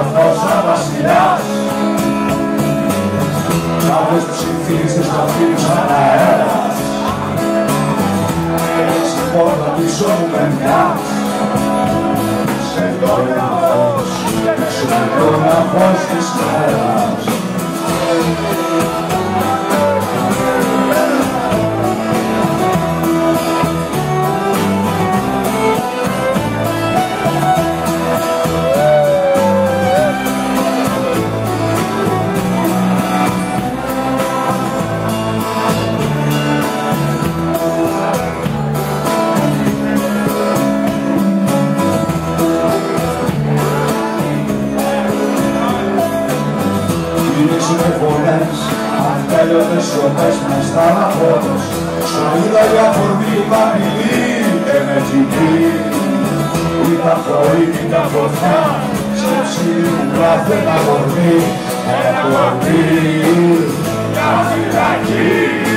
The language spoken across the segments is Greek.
αυτός σαν βασιλιάς. Κάπως ψηφίζεις να φύγεις σαν αέρας. Στην πόρτα πίσω μου με μοιάς. Σε δόλια φως, σε δόλια φως της μέρας. Με φωνές, ατέλειωτες σιωπές μες στα αναπόδες. Σου είδα για φορμή παπηλή και με κοιτή. Ήταν πρωί, ήταν φωτιά, σκέψη μου κάθε τα κορμί. Ένα κορμί, μια φυλακή.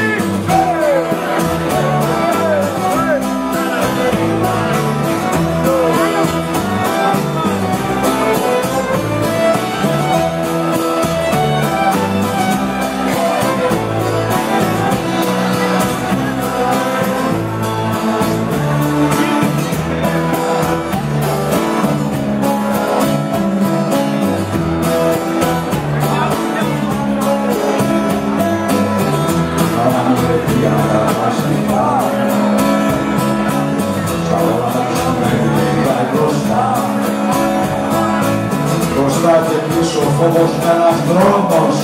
Μπροστά και πίσω φόβος με ένας δρόμος.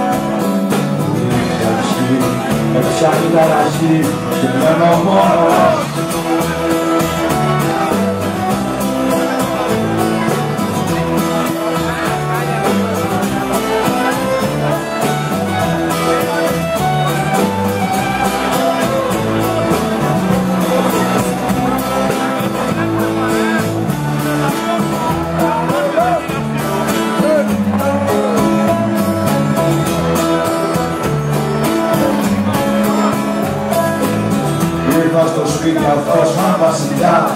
Η αρχή με πιάνει ταραχή και μένω μόνος. Ήρθα στο σπίτι αυτός σαν βασιλιάς.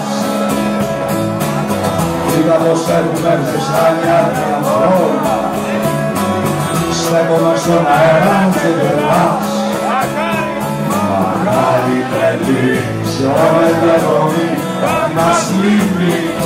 Είδα πως έχουμε ζεστάνια και ανθρώπου. Στέκομαι στον αέρα μου και γελάς. Μαγάρι παιδί, σε όλη τη διαδρομή μας λείπει.